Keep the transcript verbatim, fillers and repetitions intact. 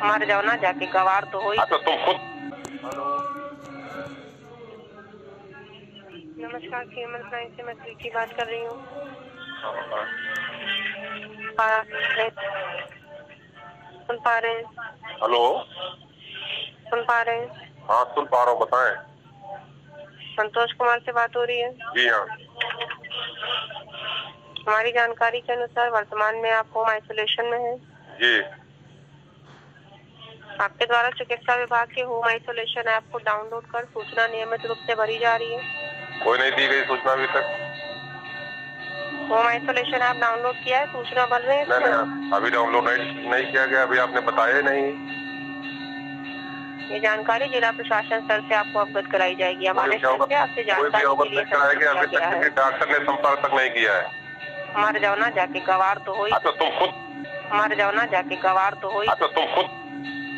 मर जाओ ना जाके, गवार तो हो ही। तो तुम खुद। नमस्कार, केमल साइंस से मैं प्रीति बात कर रही हूँ। सुन पा रहे हैं? हेलो, सुन पा रहे हैं? हाँ सुन पा रहा हूँ, बताएं। संतोष कुमार से बात हो रही है? जी हाँ। हमारी जानकारी के अनुसार वर्तमान में आप होम आइसोलेशन में हैं। जी। आपके द्वारा चिकित्सा विभाग के होम आइसोलेशन ऐप को डाउनलोड कर सूचना नियमित रूप से भरी जा रही है। कोई नहीं दी गई सूचना अभी तक। होम आइसोलेशन ऐप डाउनलोड किया है, सूचना भर रहे हैं? नहीं नहीं, अभी डाउनलोड नहीं, नहीं किया गया, अभी आपने बताया नहीं। ये जानकारी जिला प्रशासन स्तर से आपको अवगत कराई जाएगी। हमारे स्तर से आपसे जानकारी के लिए अभी तक डॉक्टर ने संपर्क तक नहीं किया है। मर जाओ ना जाके, गवार तो हो ही। तो तुम खुद। मर जाओ ना जाके, गवार तो हो ही। तो तुम खुद